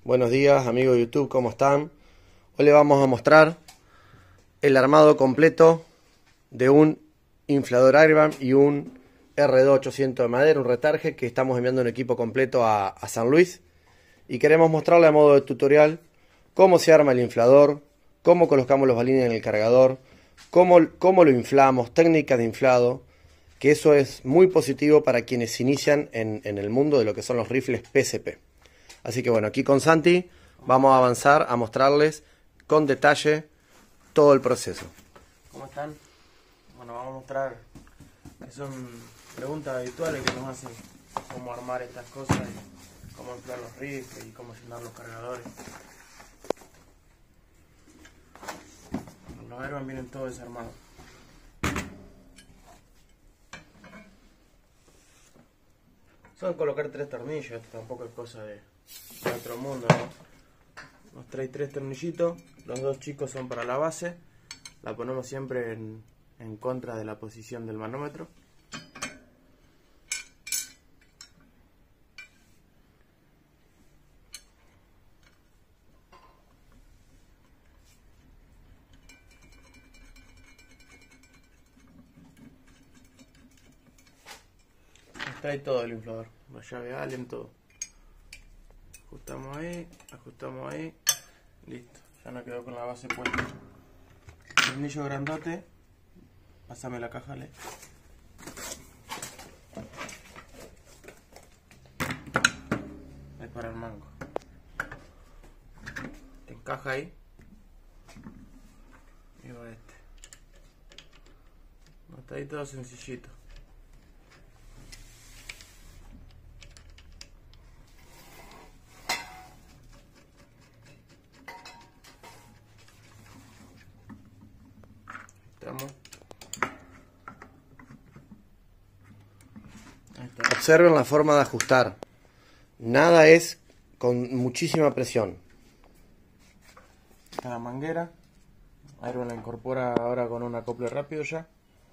Buenos días amigos de YouTube, ¿cómo están? Hoy les vamos a mostrar el armado completo de un inflador airbag y un R2 800 de madera, un retarge que estamos enviando un equipo completo a San Luis. Y queremos mostrarle a modo de tutorial cómo se arma el inflador, cómo colocamos los balines en el cargador, cómo lo inflamos, técnicas de inflado, que eso es muy positivo para quienes inician en el mundo de lo que son los rifles PCP. Así que bueno, aquí con Santi vamos a avanzar a mostrarles con detalle todo el proceso. ¿Cómo están? Bueno, vamos a mostrar que son preguntas habituales que nos hacen cómo armar estas cosas, y cómo inflar los rifles y cómo llenar los cargadores. Los airbag vienen todos desarmados. Son colocar 3 tornillos, esto tampoco es cosa de otro mundo, ¿no? Nos trae 3 tornillitos, los 2 chicos son para la base, la ponemos siempre en contra de la posición del manómetro. Nos trae todo el inflador, la llave Allen, todo. Ajustamos ahí, listo, ya no quedó con la base puesta. Tornillo grandote, pásame la caja, Le. Es para el mango. Te encaja ahí. Y va este. No, está ahí todo sencillito. Observen la forma de ajustar. Nada es con muchísima presión. Esta la manguera. Airbag la incorpora ahora con un acople rápido ya.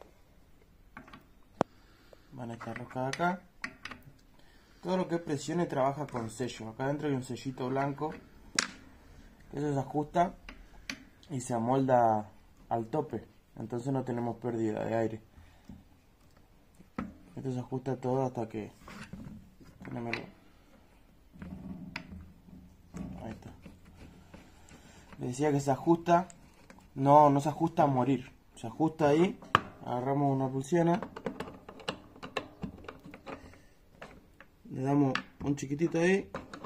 Van a estar roscada acá. Todo lo que es presión y trabaja con sello. Acá adentro hay un sellito blanco. Eso se ajusta y se amolda al tope. Entonces no tenemos pérdida de aire. Esto se ajusta todo hasta que... Ahí está. Les decía que se ajusta. No se ajusta a morir. Se ajusta ahí. Agarramos una pulsiana. Le damos un chiquitito ahí.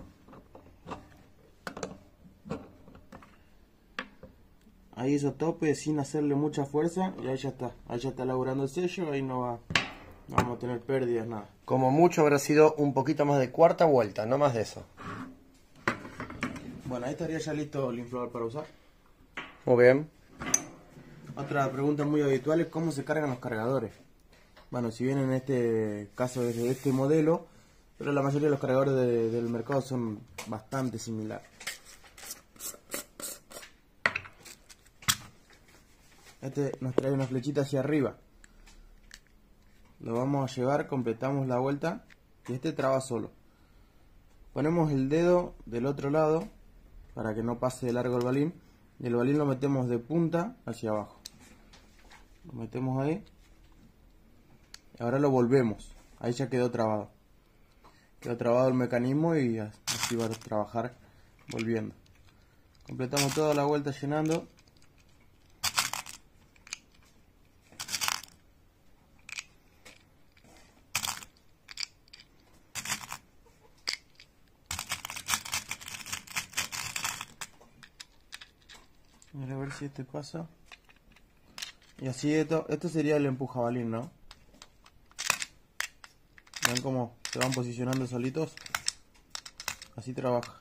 Ahí hizo tope sin hacerle mucha fuerza. Y ahí ya está. Ahí ya está laburando el sello. Ahí no vamos a tener pérdidas, nada. Como mucho habrá sido un poquito más de cuarta vuelta, no más de eso. Bueno, ahí estaría ya listo el inflador para usar. Muy bien. Otra pregunta muy habitual es cómo se cargan los cargadores. Bueno, si bien en este caso es de este modelo, pero la mayoría de los cargadores del mercado son bastante similares. Este nos trae una flechita hacia arriba. Lo vamos a llevar, completamos la vuelta y este traba solo. Ponemos el dedo del otro lado para que no pase de largo el balín y el balín lo metemos de punta hacia abajo. Lo metemos ahí. Ahora lo volvemos. Ahí ya quedó trabado. Quedó trabado el mecanismo y así va a trabajar volviendo. Completamos toda la vuelta llenando. A ver si este pasa. Y así esto sería el empujabalín, ¿no? ¿Ven cómo se van posicionando solitos? Así trabaja.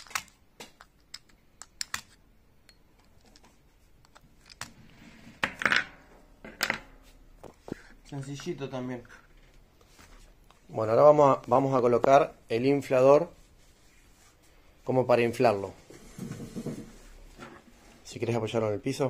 Sencillito también. Bueno, ahora vamos a colocar el inflador como para inflarlo. Si querés apoyarlo en el piso.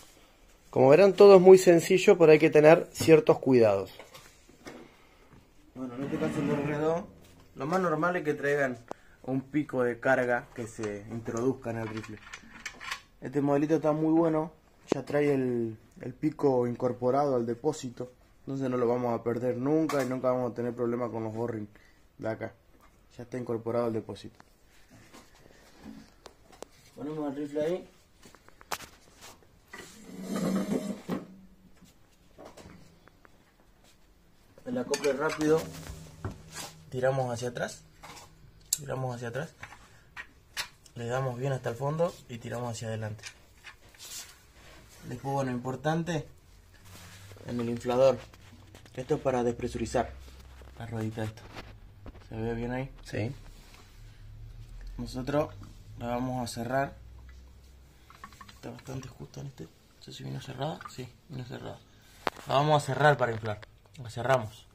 Como verán, todo es muy sencillo, pero hay que tener ciertos cuidados. Bueno, en este caso el R2, lo más normal es que traigan un pico de carga que se introduzca en el rifle. Este modelito está muy bueno, ya trae el pico incorporado al depósito, entonces no lo vamos a perder nunca y nunca vamos a tener problema con los O-ring de acá. Ya está incorporado al depósito. Ponemos el rifle ahí. El acople rápido, tiramos hacia atrás, le damos bien hasta el fondo y tiramos hacia adelante. Después, bueno, importante en el inflador, esto es para despresurizar la ruedita esta. ¿Se ve bien ahí? Sí. Nosotros la vamos a cerrar. Está bastante justo en este. No sé si vino cerrada. Sí, vino cerrada. La vamos a cerrar para inflar. La cerramos.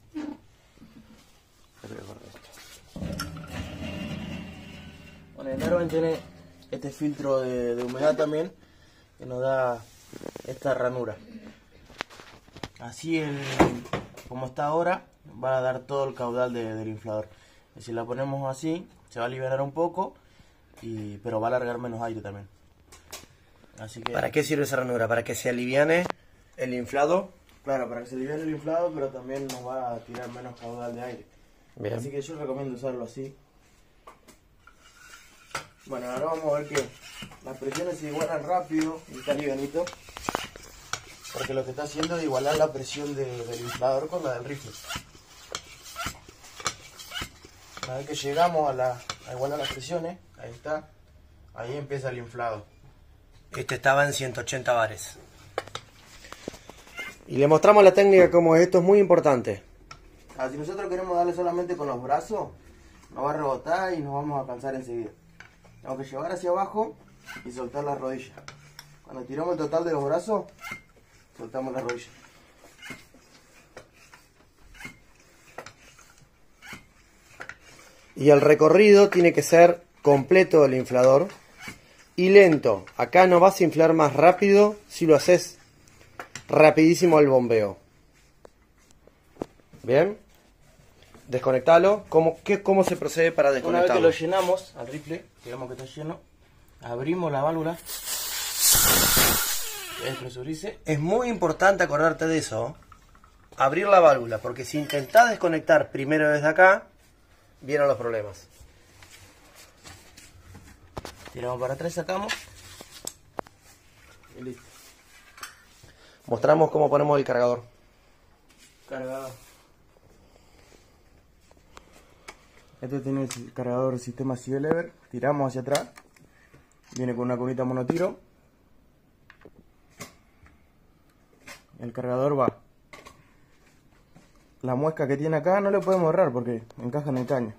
Bueno, el Airvan tiene este filtro de humedad también, que nos da esta ranura. Así como está ahora, va a dar todo el caudal del inflador. Y si la ponemos así, se va a liberar un poco, pero va a alargar menos aire también. Así que, ¿Para qué sirve esa ranura? ¿Para que se aliviane el inflado? claro, para que se aliviane el inflado, pero también nos va a tirar menos caudal de aire. Bien. Así que yo recomiendo usarlo así. Bueno, ahora vamos a ver que las presiones se igualan rápido y está livianito, porque lo que está haciendo es igualar la presión del inflador con la del rifle. Una vez que llegamos a igualar las presiones, ahí está, ahí empieza el inflado. Este estaba en 180 bares. Y le mostramos la técnica como esto es muy importante. Si nosotros queremos darle solamente con los brazos, nos va a rebotar y nos vamos a cansar enseguida. Tenemos que llevar hacia abajo y soltar la rodilla. Cuando tiramos el total de los brazos, soltamos la rodilla. Y el recorrido tiene que ser completo del inflador y lento. Acá no vas a inflar más rápido si lo haces rapidísimo al bombeo. Bien. Desconectalo. ¿Cómo se procede para Una vez que desconectarlo? lo llenamos al rifle, digamos que está lleno, abrimos la válvula, que despresurice. Es muy importante acordarte de eso. Abrir la válvula, porque si intentás desconectar primero desde acá, vienen los problemas. Tiramos para atrás, sacamos y listo. Mostramos cómo ponemos el cargador. Cargador. Este tiene el cargador sistema C-Lever. Tiramos hacia atrás. Viene con una cunita monotiro. El cargador va. La muesca que tiene acá no le podemos errar porque encaja en el caño.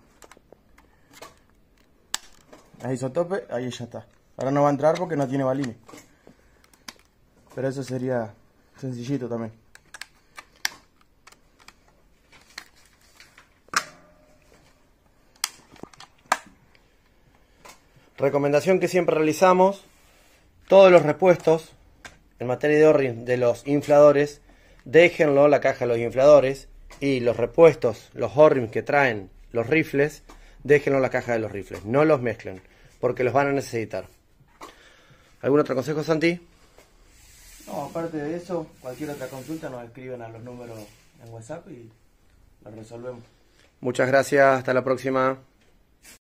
Ahí hizo tope, ahí ya está. Ahora no va a entrar porque no tiene balines. Pero eso sería sencillito también. Recomendación que siempre realizamos: todos los repuestos en materia de O-ring de los infladores, déjenlo en la caja de los infladores, y los repuestos, los O-ring que traen los rifles, déjenlo en la caja de los rifles. No los mezclen, porque los van a necesitar. ¿Algún otro consejo, Santi? No, aparte de eso, cualquier otra consulta nos escriben a los números en WhatsApp y lo resolvemos. Muchas gracias, hasta la próxima.